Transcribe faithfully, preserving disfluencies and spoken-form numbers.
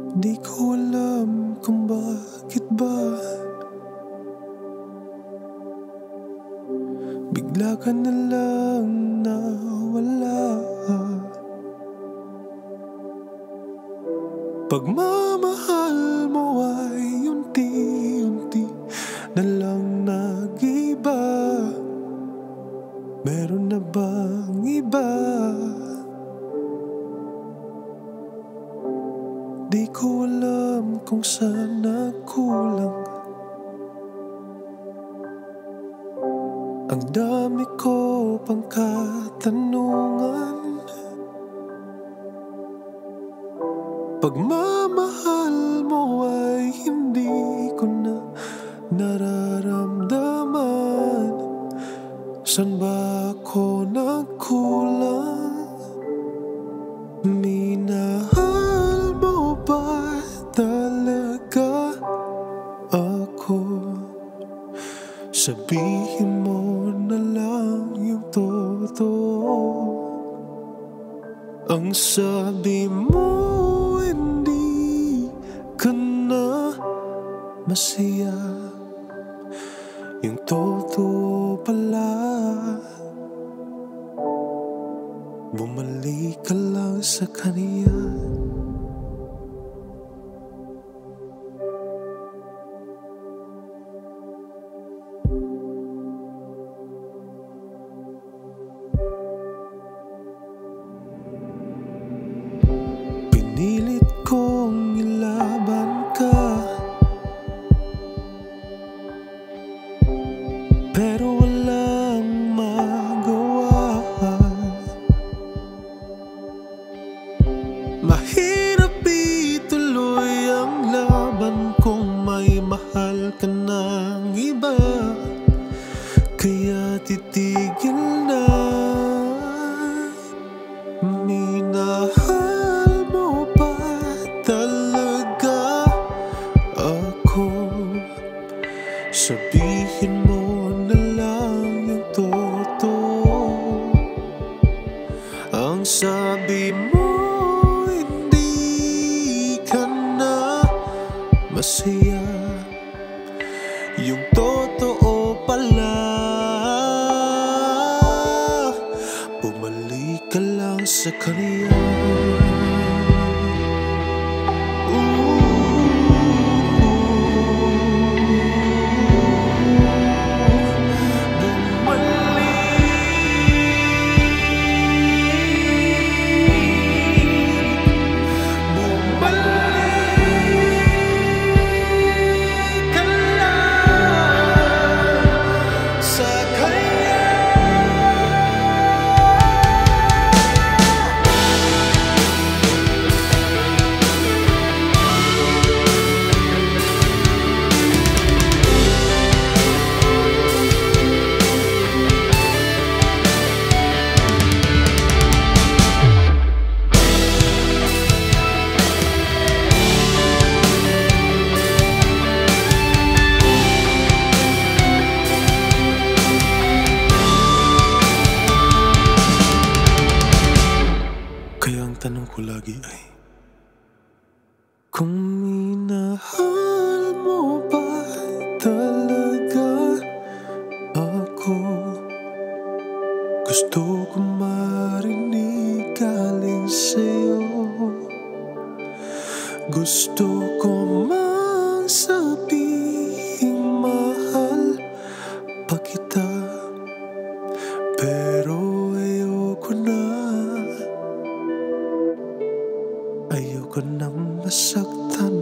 Di ko alam kung bakit ba bigla ka na lang nawala. Pagmamahal mo ay unti-unti na lang nag-iba. Meron na bang iba? Di ko alam kung saan nagkulang. Ang dami ko pang katanungan. Pagmamahal mo ay hindi ko na nararamdaman. Saan ba ako nagkulang? Minahal mo ba talaga ako? Sabihin mo na lang yung totoo. Ang sabi mo hindi ka na masaya. Yung totoo pala, bumalik ka lang sa kanya. Pinilit kong ilaban ka, pero walang magawa. Mahirap ituloy ang laban kung may mahal ka ng iba. Kaya titigil na. Minahal mo ba talaga ako? Sabihin mo na lang yung totoo. Ang sabi mo hindi ka na masaya. Yung totoo pala, bumalik ka lang sa kanya. Kaya ang tanong ko lagi ay, kung minahal mo ba talaga ako? Gusto ko marinig galing sa'yo. Gusto ko mang sabihing mahal pa kita, pero ayoko na. Ayoko nang masaktan